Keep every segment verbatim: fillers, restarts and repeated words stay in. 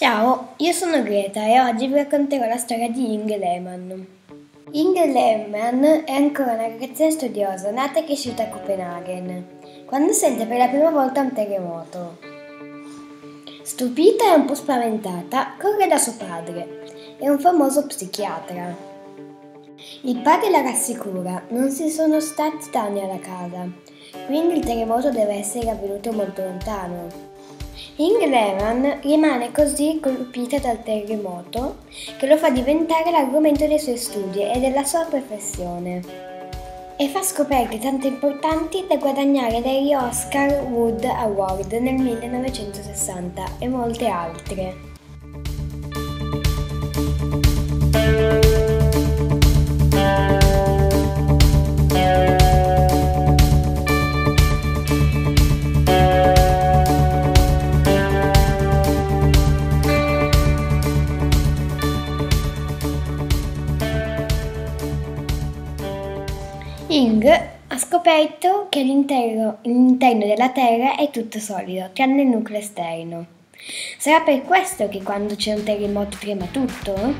Ciao, io sono Greta e oggi vi racconterò la storia di Inge Lehmann. Inge Lehmann è ancora una ragazzina studiosa nata e cresciuta a Copenaghen, quando sente per la prima volta un terremoto. Stupita e un po' spaventata, corre da suo padre, è un famoso psichiatra. Il padre la rassicura, non si sono stati danni alla casa, quindi il terremoto deve essere avvenuto molto lontano. Inge Lehmann rimane così colpita dal terremoto che lo fa diventare l'argomento dei suoi studi e della sua professione e fa scoperte tanto importanti da guadagnare degli Oscar Wood Award nel millenovecentosessanta e molte altre. Inge ha scoperto che l'interno, l'interno della Terra è tutto solido, tranne il nucleo esterno. Sarà per questo che quando c'è un terremoto trema tutto?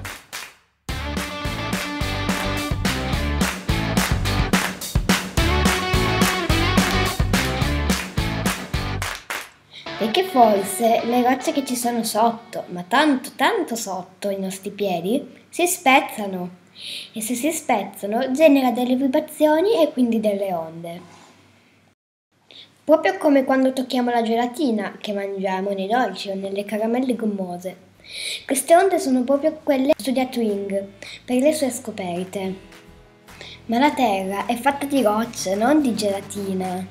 Perché forse le rocce che ci sono sotto, ma tanto tanto sotto i nostri piedi, si spezzano. E se si spezzano genera delle vibrazioni e quindi delle onde. Proprio come quando tocchiamo la gelatina che mangiamo nei dolci o nelle caramelle gommose. Queste onde sono proprio quelle che ha studiato Inge per le sue scoperte. Ma la Terra è fatta di rocce, non di gelatina.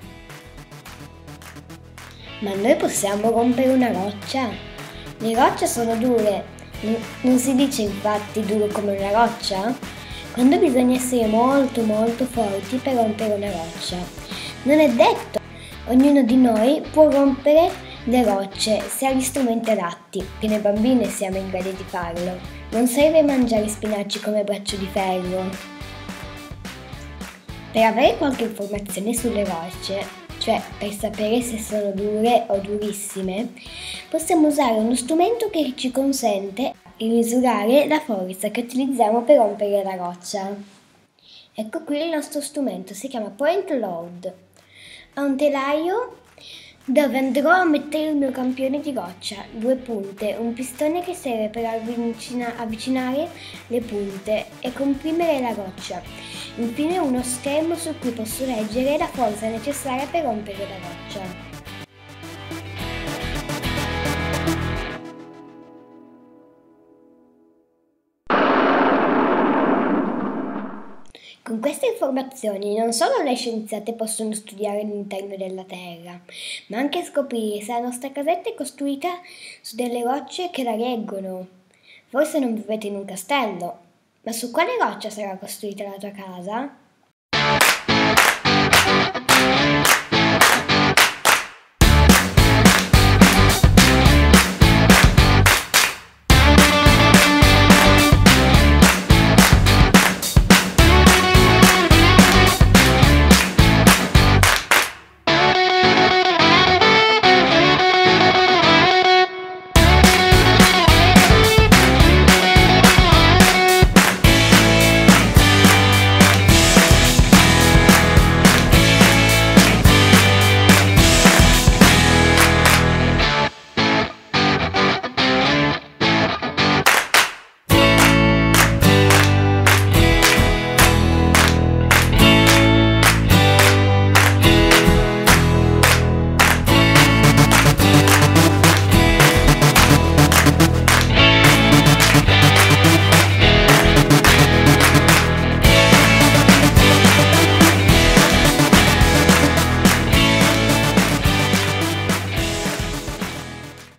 Ma noi possiamo rompere una roccia? Le rocce sono dure. Non si dice infatti duro come una roccia? Quando bisogna essere molto molto forti per rompere una roccia. Non è detto. Ognuno di noi può rompere le rocce se ha gli strumenti adatti, che noi bambini siamo in grado di farlo. Non serve mangiare spinaci come braccio di ferro. Per avere qualche informazione sulle rocce, cioè per sapere se sono dure o durissime, possiamo usare uno strumento che ci consente di misurare la forza che utilizziamo per rompere la roccia. Ecco qui il nostro strumento, si chiama Point Load. Ha un telaio dove andrò a mettere il mio campione di roccia, due punte, un pistone che serve per avvicina- avvicinare le punte e comprimere la roccia. Infine uno schermo su cui posso leggere la forza necessaria per rompere la roccia. Con queste informazioni non solo le scienziate possono studiare l'interno della Terra, ma anche scoprire se la nostra casetta è costruita su delle rocce che la reggono. Forse non vivete in un castello, ma su quale roccia sarà costruita la tua casa?